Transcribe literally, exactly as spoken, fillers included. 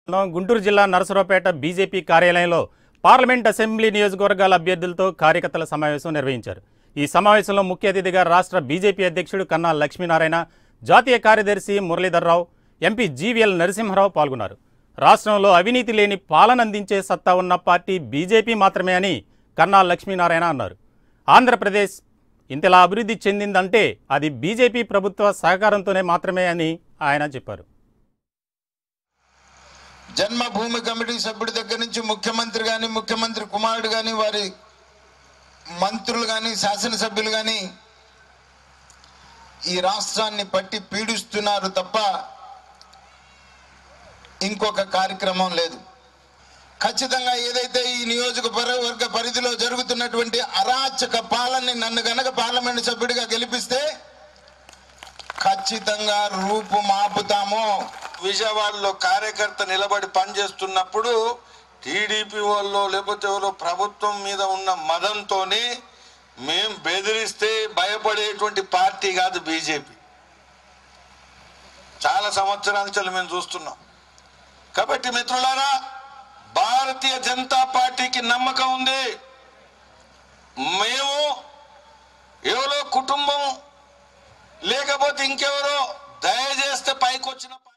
గుంటూరు జిల్లా నరసరావుపేట బీజేపీ కార్యాలయంలో parliament assembly నియోజకవర్గాల అభ్యర్థులతో కార్యకర్తల సమావేశం నిర్వహించారు। ఈ సమావేశంలో ముఖ్య అతిథిగా రాష్ట్ర బీజేపీ అధ్యక్షుడు కన్నా లక్ష్మీనారాయణ, జాతీయ కార్యదర్శి మురళీధర్రావు, ఎంపీ జీవీఎల్ నరసింహారావు పాల్గొన్నారు। రాష్ట్రంలో అవినీతి లేని పాలన అందించే సత్తా ఉన్న పార్టీ బీజేపీ మాత్రమే అని కన్నా లక్ష్మీనారాయణ అన్నారు। ఆంధ్రప్రదేశ్ ఇంతలా అభివృద్ధి చెందిందంటే అది బీజేపీ ప్రభుత్వ సహకారంతోనే మాత్రమే అని ఆయన చెప్పారు। జన్మభూమి కమిటీ సభ్యుడి దగ్గర నుంచి ముఖ్యమంత్రి కానీ, ముఖ్యమంత్రి కుమారుడు కానీ, వారి మంత్రులు కానీ, శాసనసభ్యులు కానీ ఈ రాష్ట్రాన్ని పట్టి పీడిస్తున్నారు తప్ప ఇంకొక కార్యక్రమం లేదు। ఖచ్చితంగా ఏదైతే ఈ నియోజకవర్గ పరిధిలో జరుగుతున్నటువంటి అరాచక పాలనని నన్ను గనక పార్లమెంట్ సభ్యుడిగా గెలిపిస్తే ఖచ్చితంగా రూపు మాపుతాము। విజయవాడలో కార్యకర్త నిలబడి పనిచేస్తున్నప్పుడు టీడీపీ వాళ్ళు లేకపోతే ఎవరో ప్రభుత్వం మీద ఉన్న మదంతోనే మేము బెదిరిస్తే భయపడేటువంటి పార్టీ కాదు బీజేపీ। చాలా సంవత్సరాల నుంచి మేము చూస్తున్నాం। కాబట్టి మిత్రులారా, భారతీయ జనతా పార్టీకి నమ్మకం ఉంది। మేము ఎవరో కుటుంబం లేకపోతే ఇంకెవరో దయచేస్తే పైకి వచ్చిన